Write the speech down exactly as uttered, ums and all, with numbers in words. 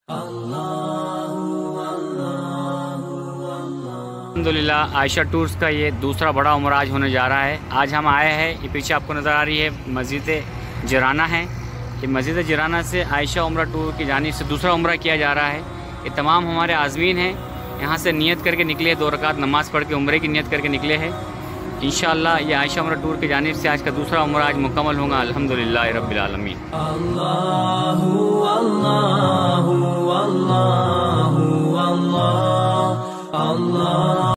अल्हम्दुलिल्लाह आयशा टूर्स का ये दूसरा बड़ा उम्रा आज होने जा रहा है। आज हम आए हैं, ये पीछे आपको नज़र आ रही है मस्जिद जिराना है। ये मस्जिद जिराना से आयशा उम्रा टूर की जानिब से दूसरा उम्रा किया जा रहा है। ये तमाम हमारे आज़मीन हैं, यहाँ से नियत करके निकले, दो रकात नमाज़ पढ़ के उम्रे की नियत करके निकले हैं। इंशाअल्लाह ये आयशा उम्रा टूर की जानिब से आज का दूसरा उम्रा आज मुकम्मल होगा अल्हम्दुलिल्लाह रब्बिल आलमीन। अल्लाहु अल्लाहु अल्लाहु अल्लाह अल्लाह।